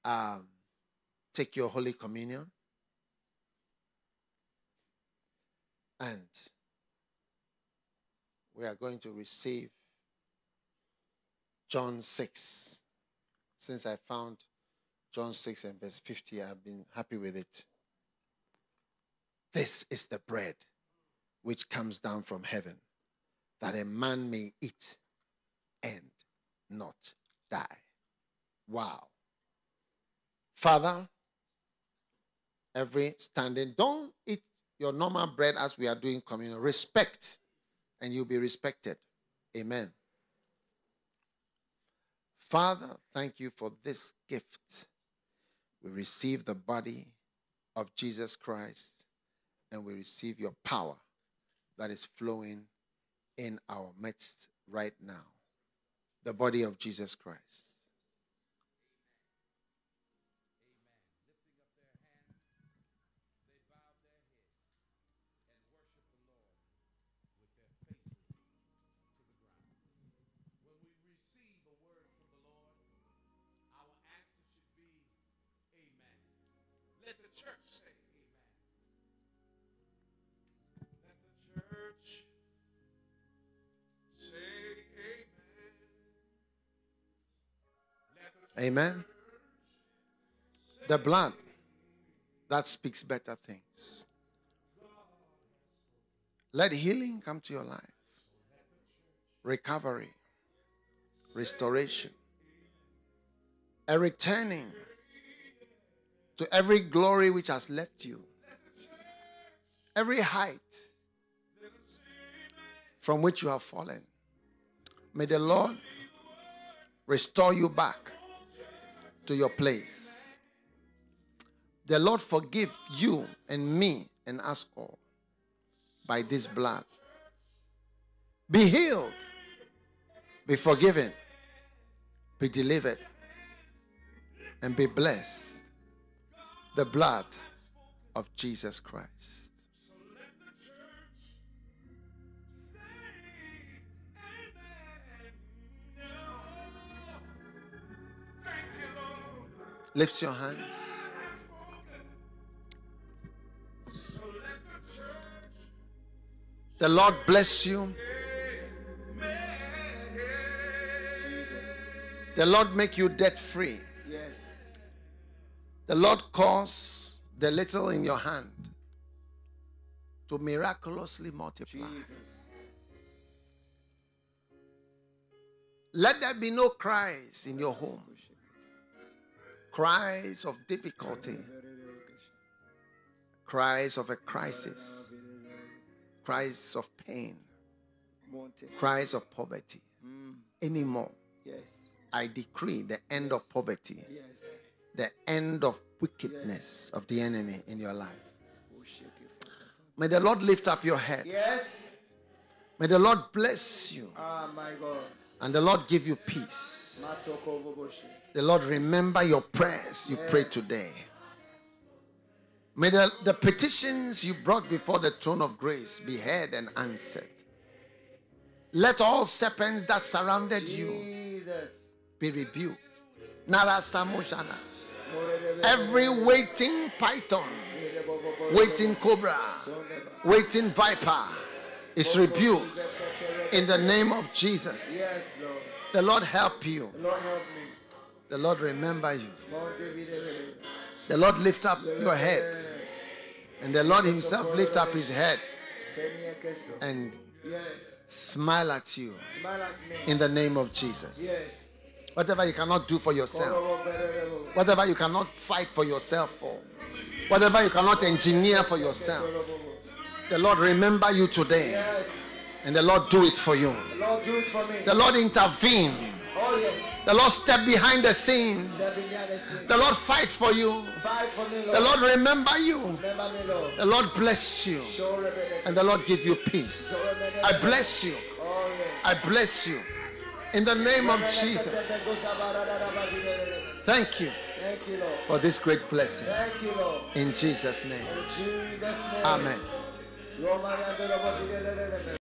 take your Holy Communion. And we are going to receive John 6. Since I found John 6 and verse 50, I've been happy with it. This is the bread which comes down from heaven, that a man may eat and not die. Wow. Father, every standing, don't eat your normal bread as we are doing communion. Respect, and you'll be respected. Amen. Father, thank you for this gift. We receive the body of Jesus Christ, and we receive your power that is flowing in our midst right now. The body of Jesus Christ. Church say amen. Let the church say amen. Amen. The blood that speaks better things. Let healing come to your life. Recovery. Restoration. A returning to every glory which has left you. Every height from which you have fallen. May the Lord restore you back to your place. The Lord forgive you and me and us all by this blood. Be healed. Be forgiven. Be delivered. And be blessed. The blood of Jesus Christ. Lift your hands. The Lord bless you. The Lord make you debt free. Yes. The Lord cause the little in your hand to miraculously multiply. Jesus. Let there be no cries in your home. Cries of difficulty. Cries of a crisis. Cries of pain. Cries of poverty. Anymore. Yes. I decree the end of poverty. Yes. The end of wickedness of the enemy in your life. May the Lord lift up your head. Yes. May the Lord bless you. Ah, my God. And the Lord give you peace. The Lord remember your prayers you prayed today. May the petitions you brought before the throne of grace be heard and answered. Let all serpents that surrounded you be rebuked. Nara Samoshana. Every waiting python, waiting cobra, waiting viper is rebuked in the name of Jesus. Yes, Lord. The Lord help you. Lord help me. The Lord remember you. Lord David. The Lord lift up your head. And the Lord himself lift up his head and smile at you Smile at me. in the name of Jesus. Yes. Whatever you cannot do for yourself, whatever you cannot fight for yourself for, whatever you cannot engineer for yourself, the Lord remember you today. Yes. And the Lord do it for you. The Lord do it for me. The Lord intervene. Oh yes. The Lord step behind the scenes. Step behind the scenes. The Lord fight for you. Fight for me, Lord. The Lord remember you. Remember me, Lord. The Lord bless you. And the Lord give you peace. I bless you. Oh yes. I bless you. In the name of Jesus. Thank you Thank you, Lord. for this great blessing. Thank you, Lord. In Jesus' name. In Jesus' name. Amen. Amen.